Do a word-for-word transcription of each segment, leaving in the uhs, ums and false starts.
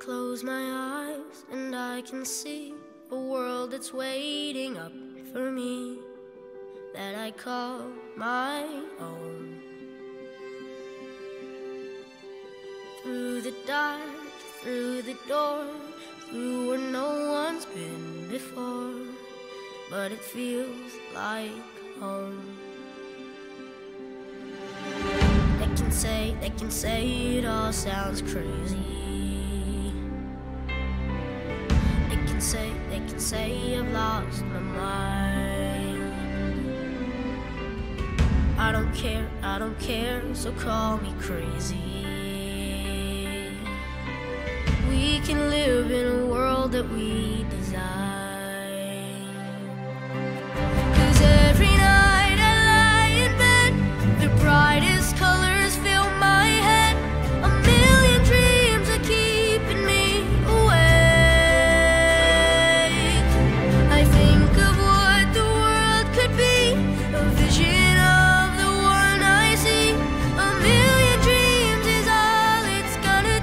close my eyes and I can see a world that's waiting up for me, that I call my own. Through the dark, through the door, through where no one's been before, but it feels like home. They can say, they can say it all sounds crazy. They can say, they can say I've lost my mind. I don't care, I don't care, so call me crazy. We can live in a world that we design. 'Cause every night I lie in bed, the brightest colors fill my head. A million dreams are keeping me awake. I think of what the world could be, a vision of the one I see. A million dreams is all it's gonna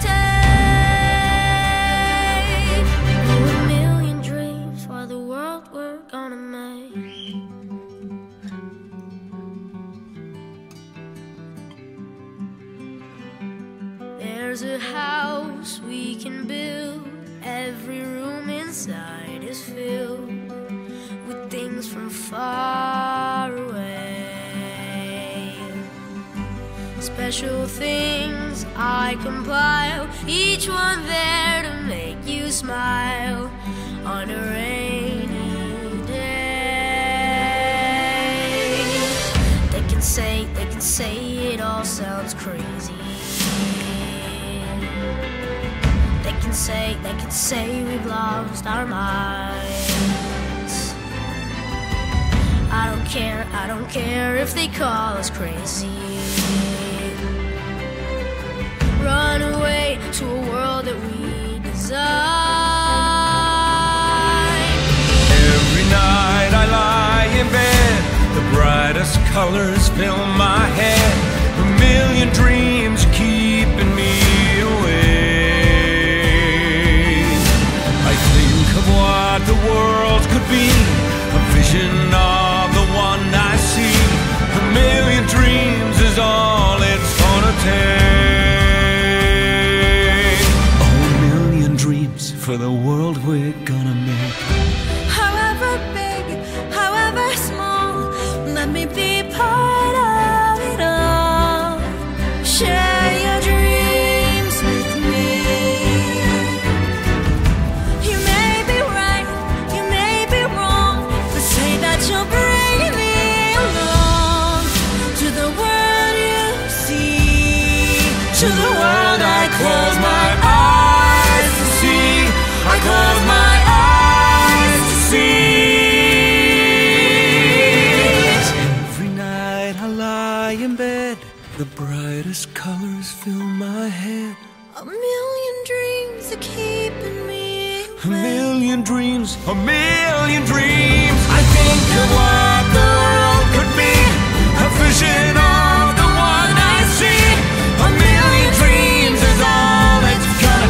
take. A million dreams for the world we're gonna make. There's a house we can build. Every room inside is filled with things from far away. Special things I compile, each one there to make you smile on a rainy day. They can say, they can say it all sounds crazy. They can say, they can say we've lost our minds. I don't care, I don't care if they call us crazy. Run away to a world that we design. Every night I lie in bed, the brightest colors fill my head. A million dreams keeping me awake. I think of what the world could be, a vision of the one I see. A million dreams is all it's gonna take. Oh, a million dreams for the world we're gonna make. However big, however small, let me be part of it all. Share your dreams with me. You may be right, you may be wrong, but say that you'll bring me along to the world you see, to the world I close my eyes to see. I close my eyes to see. Every night I lie in bed, the brightest colors fill my head. A million dreams are keeping me A million dreams, a million dreams. I think of what the world could be, a vision of the one I see. A million dreams is all it's gonna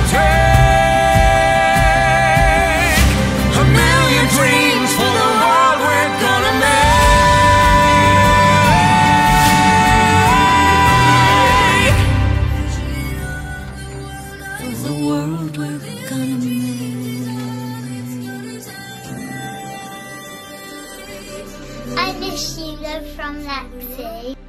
take. A million dreams for the world we're gonna make. for the world we're gonna make. I miss you, love, from Lexi.